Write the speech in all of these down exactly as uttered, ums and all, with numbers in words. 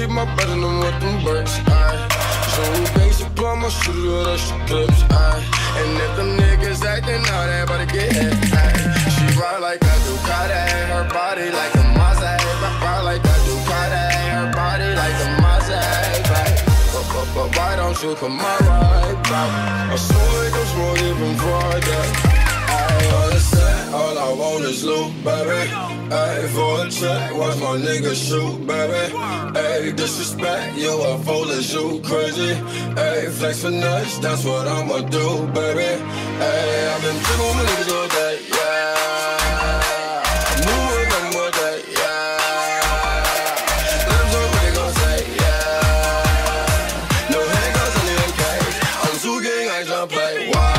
keep my brother them with them bricks, ayy. So basic plumber, shoot it with extra clips, ayy. And if them niggas acting out, they better get hit, ayy. She ride like a Ducati, her body like a Maserati. Ride like a Ducati, her body like a Maserati. But, but, but why don't you come my right back? I swear it goes more even Friday. All I say, all I want is loot, baby. Ayy, for a check, watch my niggas shoot, baby. Ayy, disrespect, you a fool as you crazy. Ayy, flex finesse, that's what I'ma do, baby. Ayy, I've been tripping with my niggas all day, yeah. I'm moving them all day, yeah. Let them talk what they gon' say, yeah. No handguns in the cage, I'm too gang, I don't play, why?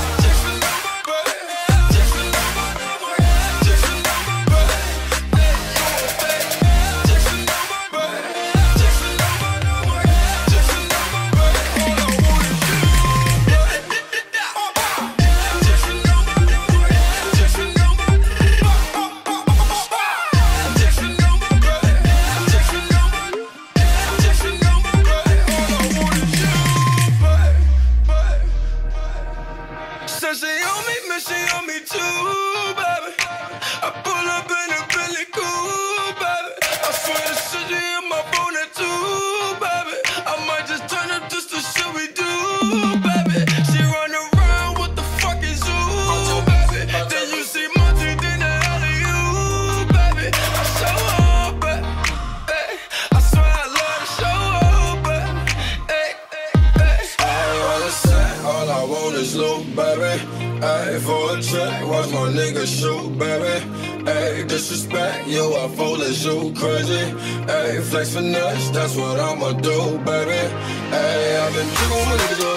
She on me, man, she on me too, baby. I pull up in a Billy cool, baby. I swear the shit she in my phone too, baby. I might just turn up just the shit we do, baby. She run around with the fucking zoo, baby. Then you see Monty, then the hell of you, baby. I show up, baby. I swear I love to show up, baby. Hey, hey, hey. All I say, all I want is loot, baby. Ayy, for a check, watch my niggas shoot, baby. Ayy, disrespect, you a fool as you crazy. Ayy, flex finesse, that's what I'ma do, baby. Ayy, I've been tripping with my niggas all